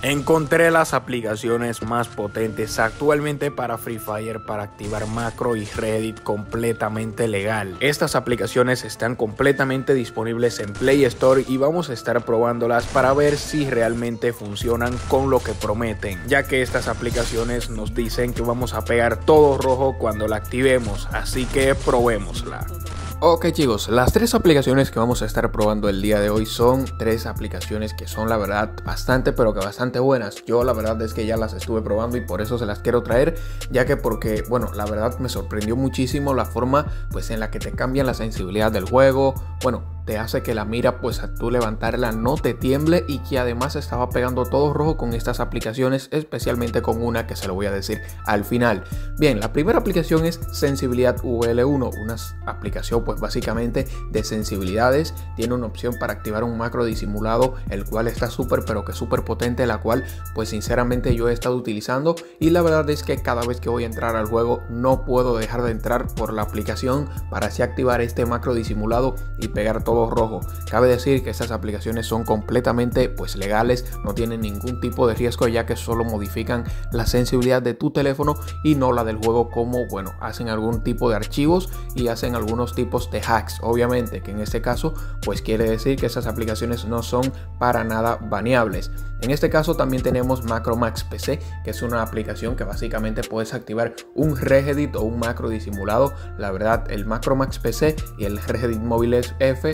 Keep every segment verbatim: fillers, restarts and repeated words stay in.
Encontré las aplicaciones más potentes actualmente para Free Fire para activar macro y Reddit completamente legal. Estas aplicaciones están completamente disponibles en Play Store y vamos a estar probándolas para ver si realmente funcionan con lo que prometen, ya que estas aplicaciones nos dicen que vamos a pegar todo rojo cuando la activemos, así que probémosla. Ok chicos, las tres aplicaciones que vamos a estar probando el día de hoy son tres aplicaciones que son la verdad bastante pero que bastante buenas. Yo la verdad es que ya las estuve probando y por eso se las quiero traer, ya que porque bueno, la verdad me sorprendió muchísimo la forma pues en la que te cambian la sensibilidad del juego. Bueno, te hace que la mira pues a tú levantarla no te tiemble y que además estaba pegando todo rojo con estas aplicaciones, especialmente con una que se lo voy a decir al final. Bien, la primera aplicación es Sensibilidad V L uno, una aplicación pues básicamente de sensibilidades. Tiene una opción para activar un macro disimulado, el cual está súper pero que súper potente, la cual pues sinceramente yo he estado utilizando y la verdad es que cada vez que voy a entrar al juego no puedo dejar de entrar por la aplicación para así activar este macro disimulado y pegar todo rojo. Cabe decir que estas aplicaciones son completamente pues legales, no tienen ningún tipo de riesgo, ya que solo modifican la sensibilidad de tu teléfono y no la del juego, como bueno, hacen algún tipo de archivos y hacen algunos tipos de hacks, obviamente, que en este caso pues quiere decir que esas aplicaciones no son para nada baneables. En este caso también tenemos Macromax P C, que es una aplicación que básicamente puedes activar un Reddit o un macro disimulado. La verdad, el Macromax P C y el Reddit Móviles F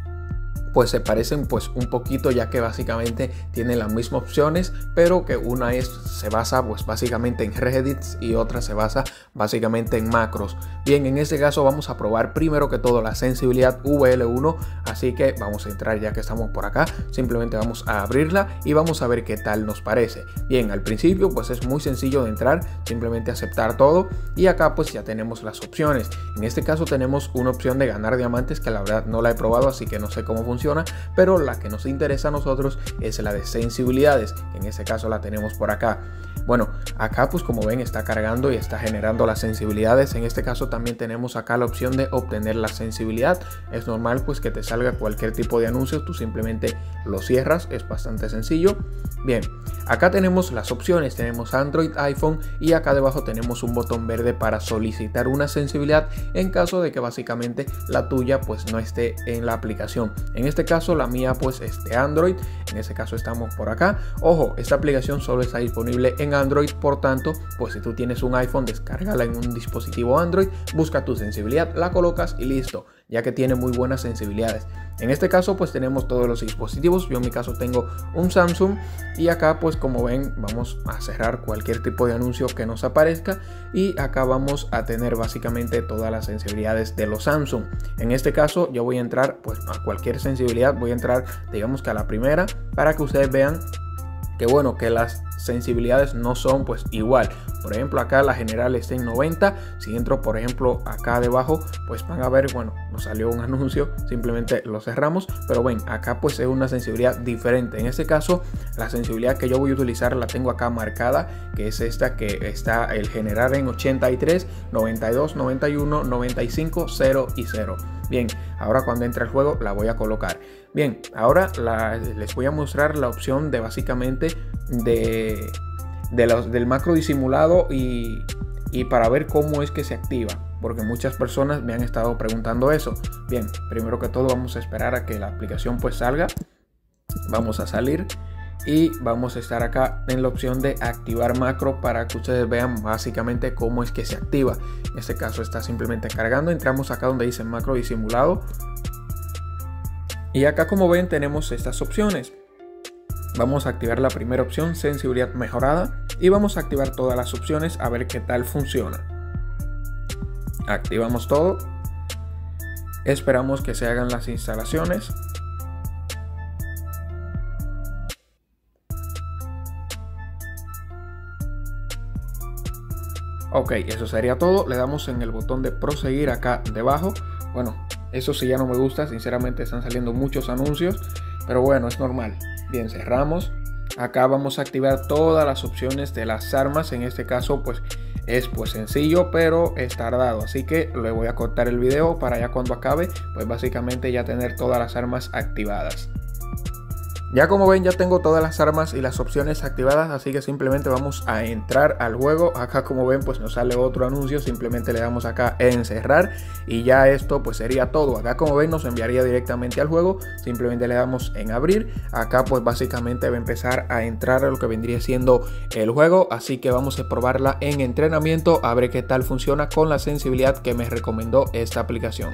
pues se parecen pues un poquito, ya que básicamente tienen las mismas opciones, pero que una es se basa pues básicamente en Reddits y otra se basa básicamente en macros. Bien, en este caso vamos a probar primero que todo la sensibilidad V L uno, así que vamos a entrar ya que estamos por acá, simplemente vamos a abrirla y vamos a ver qué tal nos parece. Bien, al principio pues es muy sencillo de entrar, simplemente aceptar todo y acá pues ya tenemos las opciones. En este caso tenemos una opción de ganar diamantes que la verdad no la he probado, así que no sé cómo funciona. Pero la que nos interesa a nosotros es la de sensibilidades, que en este caso la tenemos por acá. Bueno, acá pues como ven está cargando y está generando las sensibilidades. En este caso también tenemos acá la opción de obtener la sensibilidad. Es normal pues que te salga cualquier tipo de anuncios, tú simplemente lo cierras, es bastante sencillo. Bien, acá tenemos las opciones, tenemos Android, iPhone y acá debajo tenemos un botón verde para solicitar una sensibilidad en caso de que básicamente la tuya pues no esté en la aplicación. En este caso la mía pues es de Android, en este caso estamos por acá. Ojo, esta aplicación solo está disponible en Android, por tanto pues si tú tienes un iPhone, descárgala en un dispositivo Android, busca tu sensibilidad, la colocas y listo, ya que tiene muy buenas sensibilidades. En este caso pues tenemos todos los dispositivos, yo en mi caso tengo un Samsung y acá pues como ven vamos a cerrar cualquier tipo de anuncio que nos aparezca y acá vamos a tener básicamente todas las sensibilidades de los Samsung. En este caso yo voy a entrar pues a cualquier sensibilidad, voy a entrar digamos que a la primera para que ustedes vean que bueno, que las sensibilidades no son pues igual. Por ejemplo acá la general está en noventa, si entro por ejemplo acá debajo pues van a ver, bueno, nos salió un anuncio, simplemente lo cerramos, pero ven, acá pues es una sensibilidad diferente. En este caso la sensibilidad que yo voy a utilizar la tengo acá marcada, que es esta que está el general en ochenta y tres, noventa y dos, noventa y uno, noventa y cinco, cero y cero. Bien, ahora cuando entre el juego la voy a colocar. Bien, ahora la, les voy a mostrar la opción de básicamente de, de los, del macro disimulado y, y para ver cómo es que se activa, porque muchas personas me han estado preguntando eso. Bien, primero que todo vamos a esperar a que la aplicación pues salga. Vamos a salir y vamos a estar acá en la opción de activar macro para que ustedes vean básicamente cómo es que se activa. En este caso está simplemente cargando, entramos acá donde dice macro disimulado y acá como ven tenemos estas opciones. Vamos a activar la primera opción, sensibilidad mejorada, y vamos a activar todas las opciones a ver qué tal funciona. Activamos todo, esperamos que se hagan las instalaciones. Ok, eso sería todo. Le damos en el botón de proseguir acá debajo. Bueno, eso sí ya no me gusta, sinceramente están saliendo muchos anuncios, pero bueno, es normal. Bien, cerramos. Acá vamos a activar todas las opciones de las armas. En este caso pues es pues sencillo, pero es tardado, así que le voy a cortar el video para ya cuando acabe pues básicamente ya tener todas las armas activadas. Ya como ven, ya tengo todas las armas y las opciones activadas, así que simplemente vamos a entrar al juego. Acá como ven pues nos sale otro anuncio, simplemente le damos acá en cerrar y ya esto pues sería todo. Acá como ven nos enviaría directamente al juego, simplemente le damos en abrir. Acá pues básicamente va a empezar a entrar a lo que vendría siendo el juego, así que vamos a probarla en entrenamiento a ver qué tal funciona con la sensibilidad que me recomendó esta aplicación.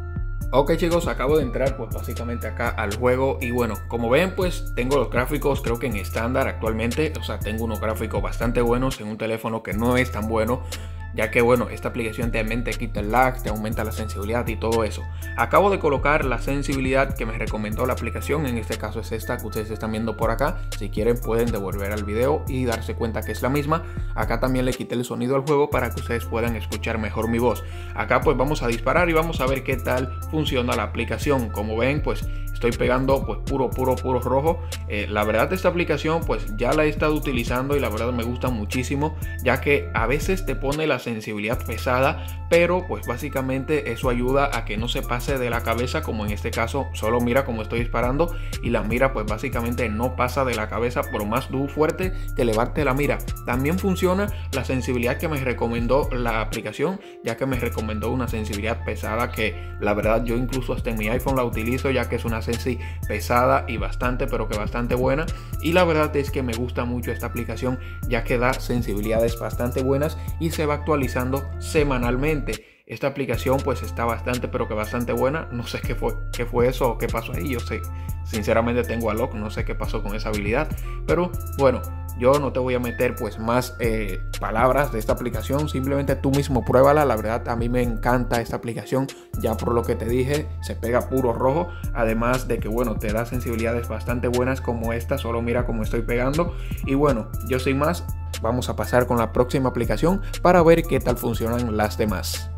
Ok chicos, acabo de entrar pues básicamente acá al juego y bueno, como ven pues tengo los gráficos creo que en estándar actualmente, o sea tengo unos gráficos bastante buenos en un teléfono que no es tan bueno, ya que bueno, esta aplicación también te quita el lag, te aumenta la sensibilidad y todo eso. Acabo de colocar la sensibilidad que me recomendó la aplicación, en este caso es esta que ustedes están viendo por acá. Si quieren pueden devolver al video y darse cuenta que es la misma. Acá también le quité el sonido al juego para que ustedes puedan escuchar mejor mi voz. Acá pues vamos a disparar y vamos a ver qué tal funciona la aplicación. Como ven pues estoy pegando pues puro puro puro rojo. eh, la verdad esta aplicación pues ya la he estado utilizando y la verdad me gusta muchísimo, ya que a veces te pone la sensibilidad pesada, pero pues básicamente eso ayuda a que no se pase de la cabeza, como en este caso solo mira como estoy disparando y la mira pues básicamente no pasa de la cabeza por más tú fuerte que levante la mira. También funciona la sensibilidad que me recomendó la aplicación, ya que me recomendó una sensibilidad pesada que la verdad yo incluso hasta en mi iPhone la utilizo, ya que es una sensi pesada y bastante pero que bastante buena, y la verdad es que me gusta mucho esta aplicación ya que da sensibilidades bastante buenas y se va actualizando semanalmente. Esta aplicación pues está bastante pero que bastante buena. No sé qué fue, qué fue eso o qué pasó ahí. Yo sé, sinceramente tengo a Lock, no sé qué pasó con esa habilidad. Pero bueno, yo no te voy a meter pues más eh, palabras de esta aplicación. Simplemente tú mismo pruébala. La verdad a mí me encanta esta aplicación. Ya por lo que te dije, se pega puro rojo. Además de que bueno, te da sensibilidades bastante buenas como esta. Solo mira cómo estoy pegando. Y bueno, yo sin más, vamos a pasar con la próxima aplicación para ver qué tal funcionan las demás.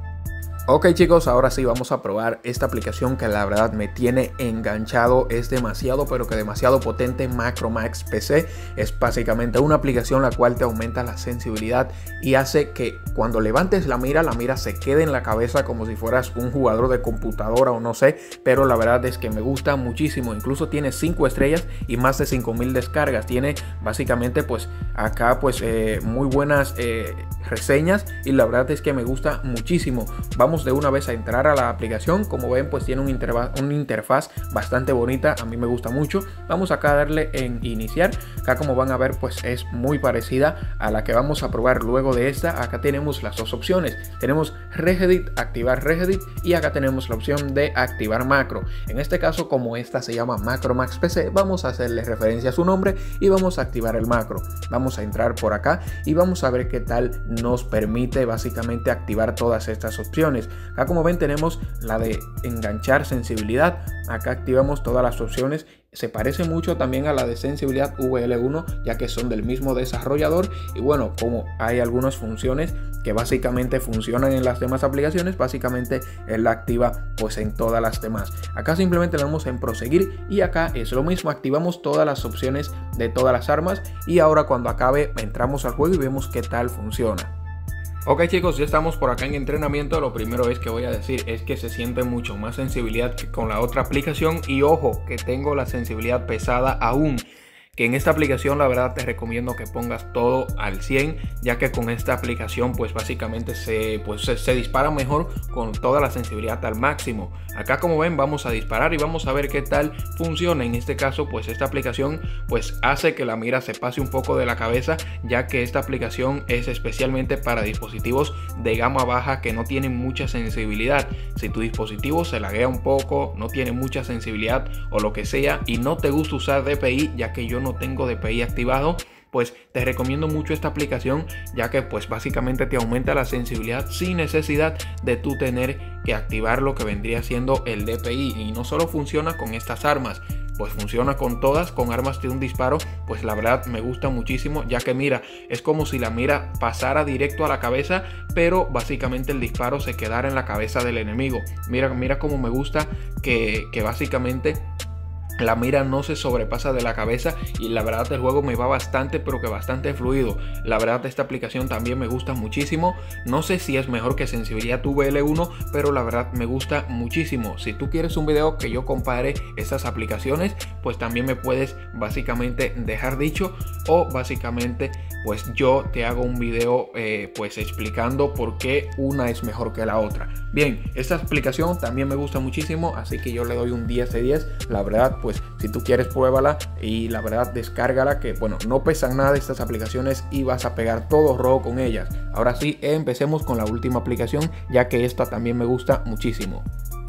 Ok chicos, ahora sí vamos a probar esta aplicación que la verdad me tiene enganchado. Es demasiado pero que demasiado potente. Macromax P C es básicamente una aplicación la cual te aumenta la sensibilidad y hace que cuando levantes la mira, la mira se quede en la cabeza como si fueras un jugador de computadora o no sé, pero la verdad es que me gusta muchísimo. Incluso tiene cinco estrellas y más de cinco mil descargas. Tiene básicamente pues acá pues eh, muy buenas eh, reseñas y la verdad es que me gusta muchísimo. Vamos de una vez a entrar a la aplicación. Como ven pues tiene un interfaz, una interfaz bastante bonita, a mí me gusta mucho. Vamos acá a darle en iniciar. Acá como van a ver pues es muy parecida a la que vamos a probar luego de esta. Acá tenemos las dos opciones, tenemos Regedit, activar Regedit, y acá tenemos la opción de activar macro. En este caso como esta se llama Macromax P C, vamos a hacerle referencia a su nombre y vamos a activar el macro. Vamos a entrar por acá y vamos a ver qué tal nos permite básicamente activar todas estas opciones. Acá como ven tenemos la de enganchar sensibilidad. Acá activamos todas las opciones. Se parece mucho también a la de sensibilidad V L uno, ya que son del mismo desarrollador. Y bueno, como hay algunas funciones que básicamente funcionan en las demás aplicaciones, básicamente él la activa pues en todas las demás. Acá simplemente le damos en proseguir y acá es lo mismo, activamos todas las opciones de todas las armas y ahora cuando acabe entramos al juego y vemos qué tal funciona. Ok chicos, ya estamos por acá en entrenamiento. Lo primero es que voy a decir es que se siente mucho más sensibilidad que con la otra aplicación. Y ojo, que tengo la sensibilidad pesada aún. Que en esta aplicación la verdad te recomiendo que pongas todo al cien, ya que con esta aplicación pues básicamente se, pues, se, se dispara mejor con toda la sensibilidad al máximo. Acá como ven vamos a disparar y vamos a ver qué tal funciona. En este caso pues esta aplicación pues hace que la mira se pase un poco de la cabeza, ya que esta aplicación es especialmente para dispositivos de gama baja que no tienen mucha sensibilidad. Si tu dispositivo se laguea un poco, no tiene mucha sensibilidad o lo que sea y no te gusta usar D P I, ya que yo no tengo D P I activado, pues te recomiendo mucho esta aplicación, ya que pues básicamente te aumenta la sensibilidad sin necesidad de tú tener que activar lo que vendría siendo el D P I. Y no solo funciona con estas armas, pues funciona con todas, con armas de un disparo. Pues la verdad me gusta muchísimo, ya que mira, es como si la mira pasara directo a la cabeza, pero básicamente el disparo se quedara en la cabeza del enemigo. Mira, mira cómo me gusta que, que básicamente La mira no se sobrepasa de la cabeza y la verdad el juego me va bastante pero que bastante fluido. La verdad esta aplicación también me gusta muchísimo. No sé si es mejor que Sensibilidad V L uno, pero la verdad me gusta muchísimo. Si tú quieres un video que yo compare estas aplicaciones, pues también me puedes básicamente dejar dicho, o básicamente pues yo te hago un video eh, pues explicando por qué una es mejor que la otra. Bien, esta aplicación también me gusta muchísimo, así que yo le doy un diez de diez. La verdad, pues si tú quieres pruébala y la verdad descárgala, que bueno, no pesan nada estas aplicaciones y vas a pegar todo rojo con ellas. Ahora sí, empecemos con la última aplicación, ya que esta también me gusta muchísimo.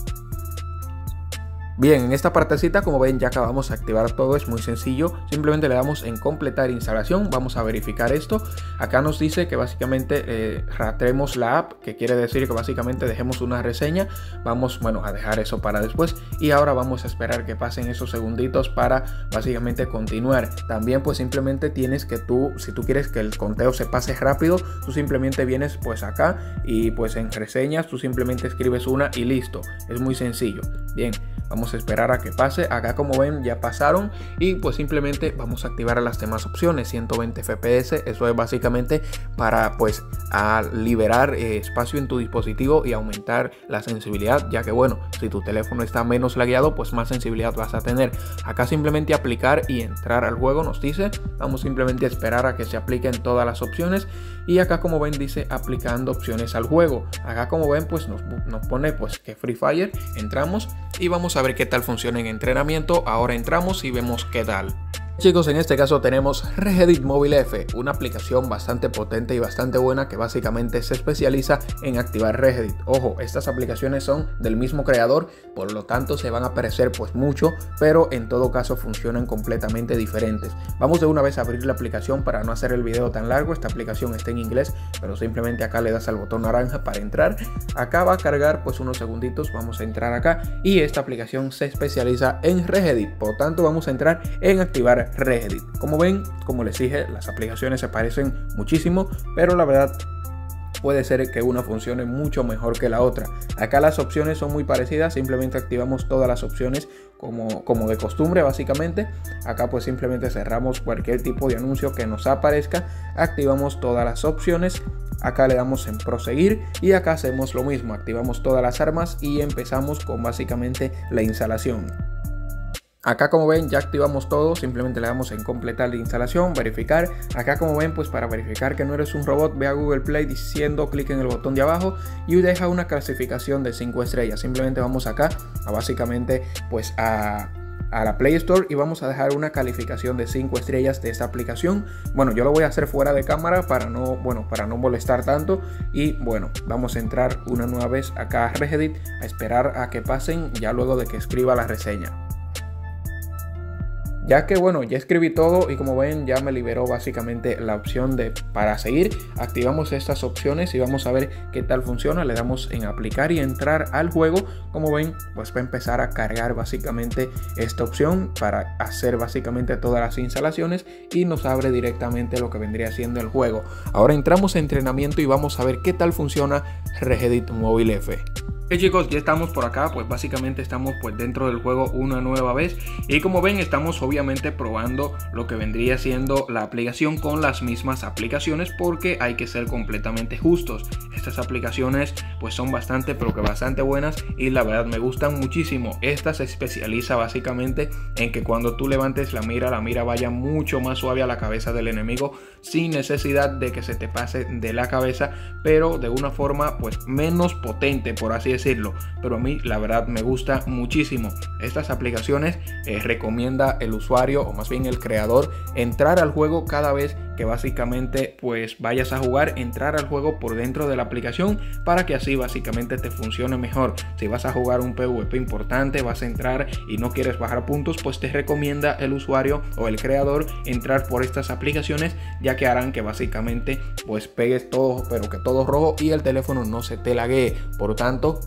Bien, en esta partecita, como ven, ya acabamos de activar todo, es muy sencillo. Simplemente le damos en completar instalación, vamos a verificar esto. Acá nos dice que básicamente eh, rastremos la app, que quiere decir que básicamente dejemos una reseña. Vamos, bueno, a dejar eso para después y ahora vamos a esperar que pasen esos segunditos para básicamente continuar. También pues simplemente tienes que tú, si tú quieres que el conteo se pase rápido, tú simplemente vienes pues acá y pues en reseñas tú simplemente escribes una y listo. Es muy sencillo. Bien. Vamos a esperar a que pase. Acá como ven ya pasaron y pues simplemente vamos a activar las demás opciones. ciento veinte F P S, eso es básicamente para pues a liberar eh, espacio en tu dispositivo y aumentar la sensibilidad, ya que bueno, si tu teléfono está menos lagueado pues más sensibilidad vas a tener. Acá simplemente aplicar y entrar al juego nos dice. Vamos simplemente a esperar a que se apliquen todas las opciones y acá como ven dice aplicando opciones al juego. Acá como ven pues nos, nos pone pues que Free Fire. Entramos y vamos a ver qué tal funciona en entrenamiento. Ahora entramos y vemos qué tal. Chicos, en este caso tenemos Regedit Mobile F, una aplicación bastante potente y bastante buena que básicamente se especializa en activar Regedit. Ojo, estas aplicaciones son del mismo creador, por lo tanto se van a parecer pues mucho, pero en todo caso funcionan completamente diferentes. Vamos de una vez a abrir la aplicación para no hacer el video tan largo. Esta aplicación está en inglés, pero simplemente acá le das al botón naranja para entrar. Acá va a cargar pues unos segunditos, vamos a entrar acá y esta aplicación se especializa en Regedit, por tanto vamos a entrar en activar Regedit. Como ven, como les dije, las aplicaciones se parecen muchísimo, pero la verdad puede ser que una funcione mucho mejor que la otra. Acá las opciones son muy parecidas, simplemente activamos todas las opciones como, como de costumbre básicamente. Acá pues simplemente cerramos cualquier tipo de anuncio que nos aparezca, activamos todas las opciones. Acá le damos en proseguir y acá hacemos lo mismo, activamos todas las armas y empezamos con básicamente la instalación. Acá como ven ya activamos todo, simplemente le damos en completar la instalación, verificar. Acá como ven pues para verificar que no eres un robot, ve a Google Play diciendo clic en el botón de abajo y deja una clasificación de cinco estrellas. Simplemente vamos acá a básicamente pues a... a la Play Store y vamos a dejar una calificación de cinco estrellas de esta aplicación. Bueno, yo lo voy a hacer fuera de cámara para no, bueno, para no molestar tanto. Y bueno, vamos a entrar una nueva vez acá a Regedit a esperar a que pasen ya luego de que escriba la reseña. Ya que bueno, ya escribí todo y como ven ya me liberó básicamente la opción de para seguir. Activamos estas opciones y vamos a ver qué tal funciona. Le damos en aplicar y entrar al juego. Como ven pues va a empezar a cargar básicamente esta opción para hacer básicamente todas las instalaciones y nos abre directamente lo que vendría siendo el juego. Ahora entramos en entrenamiento y vamos a ver qué tal funciona Regedit Mobile F. Ok chicos, ya estamos por acá, pues básicamente estamos pues dentro del juego una nueva vez y como ven estamos obviamente probando lo que vendría siendo la aplicación con las mismas aplicaciones porque hay que ser completamente justos. Estas aplicaciones pues son bastante pero que bastante buenas y la verdad me gustan muchísimo. Esta se especializa básicamente en que cuando tú levantes la mira, la mira vaya mucho más suave a la cabeza del enemigo sin necesidad de que se te pase de la cabeza, pero de una forma pues menos potente, por así decirlo. decirlo, pero a mí la verdad me gusta muchísimo. Estas aplicaciones eh, recomienda el usuario o más bien el creador entrar al juego cada vez que básicamente pues vayas a jugar, entrar al juego por dentro de la aplicación para que así básicamente te funcione mejor. Si vas a jugar un PvP importante, vas a entrar y no quieres bajar puntos, pues te recomienda el usuario o el creador entrar por estas aplicaciones, ya que harán que básicamente pues pegues todo, pero que todo rojo y el teléfono no se te laguee. Por tanto,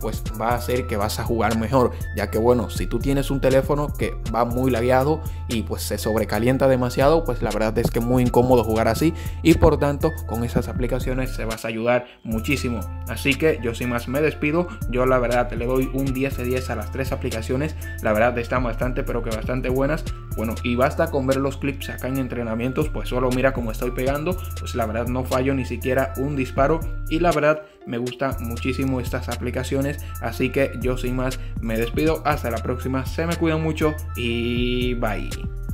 pues va a hacer que vas a jugar mejor, ya que bueno, si tú tienes un teléfono que va muy lagueado y pues se sobrecalienta demasiado, pues la verdad es que es muy incómodo jugar así, y por tanto con esas aplicaciones se vas a ayudar muchísimo. Así que yo sin más me despido. Yo la verdad le doy un diez de diez a las tres aplicaciones, la verdad están bastante pero que bastante buenas. Bueno, y basta con ver los clips acá en entrenamientos, pues solo mira cómo estoy pegando, pues la verdad no fallo ni siquiera un disparo, y la verdad me gustan muchísimo estas aplicaciones. Así que yo sin más me despido, hasta la próxima, se me cuidan mucho y bye.